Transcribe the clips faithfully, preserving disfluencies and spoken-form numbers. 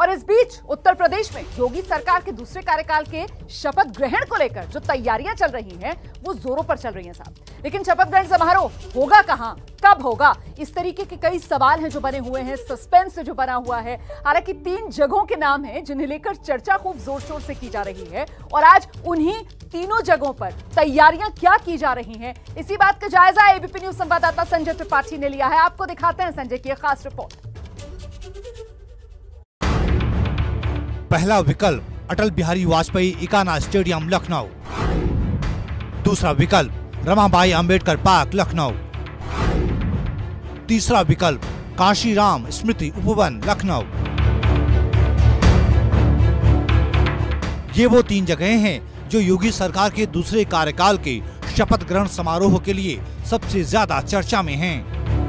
और इस बीच उत्तर प्रदेश में योगी सरकार के दूसरे कार्यकाल के शपथ ग्रहण को लेकर जो तैयारियां चल रही हैं वो जोरों पर चल रही हैं साहब। लेकिन शपथ ग्रहण समारोह होगा कहां, कब होगा, इस तरीके के कई सवाल हैं जो बने हुए हैं, सस्पेंस जो बना हुआ है। हालांकि तीन जगहों के नाम हैं जिन्हें लेकर चर्चा खूब जोर शोर से की जा रही है और आज उन्हीं तीनों जगहों पर तैयारियां क्या की जा रही हैं, इसी बात का जायजा एबीपी न्यूज संवाददाता संजय त्रिपाठी ने लिया है। आपको दिखाते हैं संजय की खास रिपोर्ट। पहला विकल्प अटल बिहारी वाजपेयी इकाना स्टेडियम लखनऊ, दूसरा विकल्प रमाबाई अंबेडकर पार्क लखनऊ, तीसरा विकल्प काशीराम स्मृति उपवन लखनऊ। ये वो तीन जगहें हैं जो योगी सरकार के दूसरे कार्यकाल के शपथ ग्रहण समारोह के लिए सबसे ज्यादा चर्चा में हैं।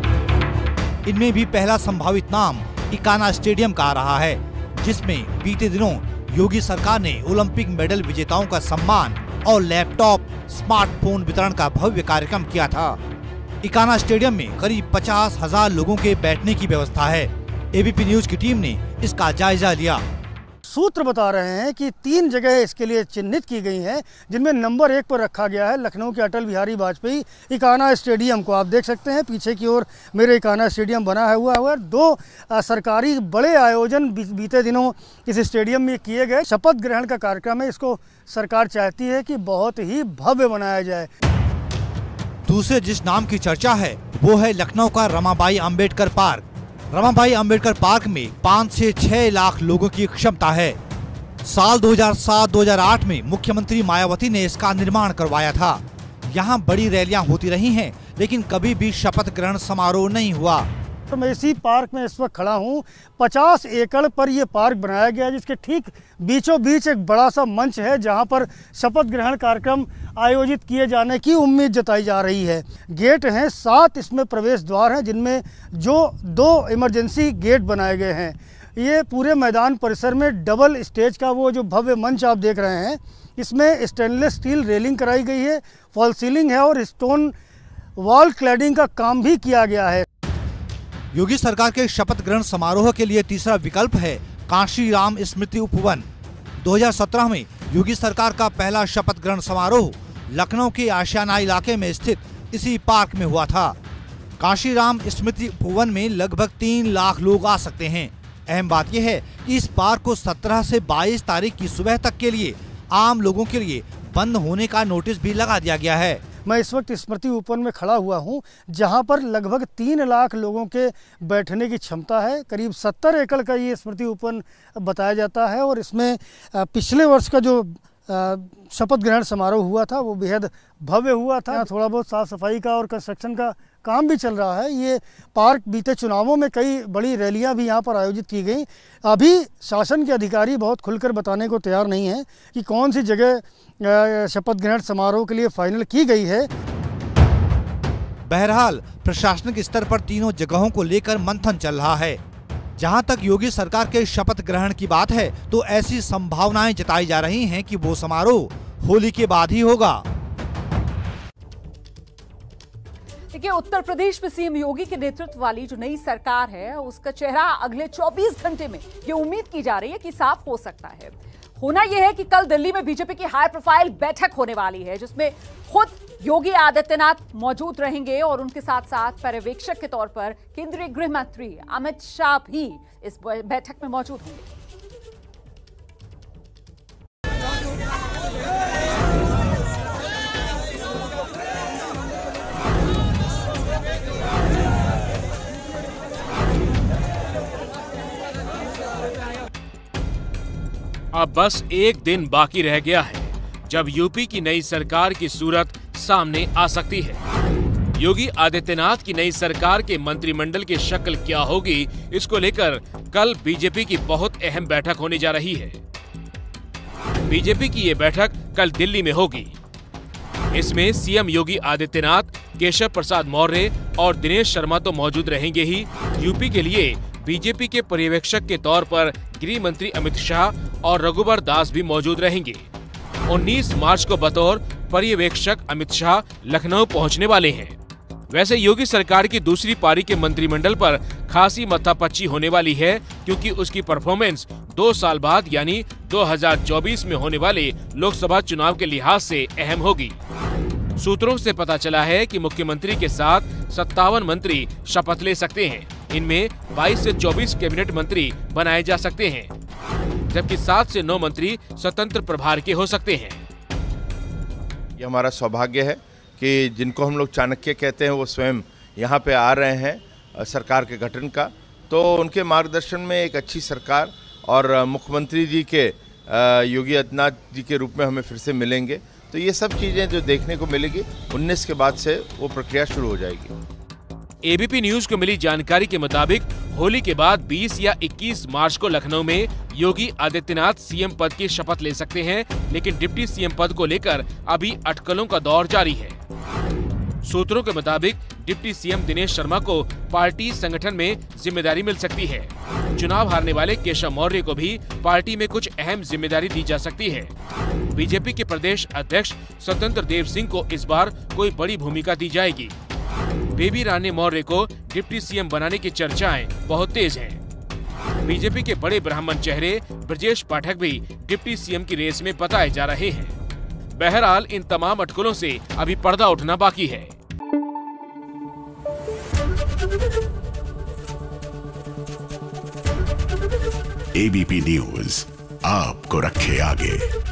इनमें भी पहला संभावित नाम इकाना स्टेडियम का आ रहा है, जिसमें बीते दिनों योगी सरकार ने ओलंपिक मेडल विजेताओं का सम्मान और लैपटॉप स्मार्टफोन वितरण का भव्य कार्यक्रम किया था। इकाना स्टेडियम में करीब पचास हजार लोगों के बैठने की व्यवस्था है। एबीपी न्यूज की टीम ने इसका जायजा लिया। सूत्र बता रहे हैं कि तीन जगह इसके लिए चिन्हित की गई हैं, जिनमें नंबर एक पर रखा गया है लखनऊ के अटल बिहारी वाजपेयी इकाना स्टेडियम को। आप देख सकते हैं पीछे की ओर मेरे इकाना स्टेडियम बना है हुआ है। दो आ, सरकारी बड़े आयोजन बीते दिनों इस स्टेडियम में किए गए। शपथ ग्रहण का कार्यक्रम है, इसको सरकार चाहती है कि बहुत ही भव्य बनाया जाए। दूसरे जिस नाम की चर्चा है वो है लखनऊ का रमाबाई अंबेडकर पार्क। रमाबाई अंबेडकर पार्क में पाँच से छह लाख लोगों की क्षमता है। साल दो हज़ार सात दो हज़ार आठ में मुख्यमंत्री मायावती ने इसका निर्माण करवाया था। यहाँ बड़ी रैलियां होती रही हैं, लेकिन कभी भी शपथ ग्रहण समारोह नहीं हुआ। तो मैं इसी पार्क में इस वक्त खड़ा हूँ। पचास एकड़ पर यह पार्क बनाया गया है, जिसके ठीक बीचों बीच एक बड़ा सा मंच है जहाँ पर शपथ ग्रहण कार्यक्रम आयोजित किए जाने की उम्मीद जताई जा रही है। गेट हैं, सात इसमें प्रवेश द्वार हैं, जिनमें जो दो इमरजेंसी गेट बनाए गए हैं। ये पूरे मैदान परिसर में डबल स्टेज का वो जो भव्य मंच आप देख रहे हैं, इसमें स्टेनलेस स्टील रेलिंग कराई गई है, फॉल सीलिंग है और स्टोन वॉल क्लैडिंग का काम भी किया गया है। योगी सरकार के शपथ ग्रहण समारोह के लिए तीसरा विकल्प है काशीराम स्मृति उपवन। दो हज़ार सत्रह में योगी सरकार का पहला शपथ ग्रहण समारोह लखनऊ के आशियाना इलाके में स्थित इसी पार्क में हुआ था। काशीराम स्मृति उपवन में लगभग तीन लाख लोग आ सकते हैं। अहम बात यह है कि इस पार्क को सत्रह से बाईस तारीख की सुबह तक के लिए आम लोगों के लिए बंद होने का नोटिस भी लगा दिया गया है। मैं इस वक्त स्मृति उपवन में खड़ा हुआ हूं, जहां पर लगभग तीन लाख लोगों के बैठने की क्षमता है। करीब सत्तर एकड़ का ये स्मृति उपवन बताया जाता है और इसमें पिछले वर्ष का जो शपथ ग्रहण समारोह हुआ था वो बेहद भव्य हुआ था। थोड़ा बहुत साफ सफाई का और कंस्ट्रक्शन का काम भी चल रहा है। ये पार्क बीते चुनावों में कई बड़ी रैलियां भी यहाँ पर आयोजित की गई। अभी शासन के अधिकारी बहुत खुलकर बताने को तैयार नहीं है कि कौन सी जगह शपथ ग्रहण समारोह के लिए फाइनल की गई है। बहरहाल प्रशासनिक स्तर पर तीनों जगहों को लेकर मंथन चल रहा है। जहां तक योगी सरकार के शपथ ग्रहण की बात है तो ऐसी संभावनाएं जताई जा रही हैं कि वो समारोह होली के बाद ही होगा। देखिए, उत्तर प्रदेश में सीएम योगी के नेतृत्व वाली जो नई सरकार है उसका चेहरा अगले चौबीस घंटे में ये उम्मीद की जा रही है कि साफ हो सकता है। होना यह है कि कल दिल्ली में बीजेपी की हाई प्रोफाइल बैठक होने वाली है, जिसमें खुद योगी आदित्यनाथ मौजूद रहेंगे और उनके साथ साथ पर्यवेक्षक के तौर पर केंद्रीय गृह मंत्री अमित शाह भी इस बैठक में मौजूद होंगे। अब बस एक दिन बाकी रह गया है जब यूपी की नई सरकार की सूरत सामने आ सकती है। योगी आदित्यनाथ की नई सरकार के मंत्रिमंडल की शक्ल क्या होगी, इसको लेकर कल बीजेपी की बहुत अहम बैठक होने जा रही है। बीजेपी की ये बैठक कल दिल्ली में होगी। इसमें सीएम योगी आदित्यनाथ, केशव प्रसाद मौर्य और दिनेश शर्मा तो मौजूद रहेंगे ही, यूपी के लिए बीजेपी के पर्यवेक्षक के तौर पर गृह मंत्री अमित शाह और रघुवर दास भी मौजूद रहेंगे। उन्नीस मार्च को बतौर पर्यवेक्षक अमित शाह लखनऊ पहुंचने वाले हैं। वैसे योगी सरकार की दूसरी पारी के मंत्रिमंडल पर खासी माथापच्ची होने वाली है, क्योंकि उसकी परफॉर्मेंस दो साल बाद यानी दो हज़ार चौबीस में होने वाले लोकसभा चुनाव के लिहाज से अहम होगी। सूत्रों से पता चला है कि मुख्यमंत्री के साथ सत्तावन मंत्री शपथ ले सकते हैं। इनमें बाईस से चौबीस कैबिनेट मंत्री बनाए जा सकते हैं, जबकि सात से नौ मंत्री स्वतंत्र प्रभार के हो सकते हैं। ये हमारा सौभाग्य है कि जिनको हम लोग चाणक्य कहते हैं वो स्वयं यहाँ पे आ रहे हैं सरकार के गठन का, तो उनके मार्गदर्शन में एक अच्छी सरकार और मुख्यमंत्री जी के योगी आदित्यनाथ जी के रूप में हमें फिर से मिलेंगे। तो ये सब चीजें जो देखने को मिलेगी उन्नीस के बाद से वो प्रक्रिया शुरू हो जाएगी। एबीपी न्यूज को मिली जानकारी के मुताबिक होली के बाद बीस या इक्कीस मार्च को लखनऊ में योगी आदित्यनाथ सीएम पद की शपथ ले सकते हैं, लेकिन डिप्टी सीएम पद को लेकर अभी अटकलों का दौर जारी है। सूत्रों के मुताबिक डिप्टी सीएम दिनेश शर्मा को पार्टी संगठन में जिम्मेदारी मिल सकती है। चुनाव हारने वाले केशव मौर्य को भी पार्टी में कुछ अहम जिम्मेदारी दी जा सकती है। बीजेपी के प्रदेश अध्यक्ष स्वतंत्र देव सिंह को इस बार कोई बड़ी भूमिका दी जाएगी। बेबी रानी मौर्य को डिप्टी सीएम बनाने की चर्चाएं बहुत तेज हैं। बीजेपी के बड़े ब्राह्मण चेहरे ब्रजेश पाठक भी डिप्टी सीएम की रेस में बताए जा रहे हैं। बहरहाल इन तमाम अटकलों से अभी पर्दा उठना बाकी है। एबीपी न्यूज आपको रखे आगे।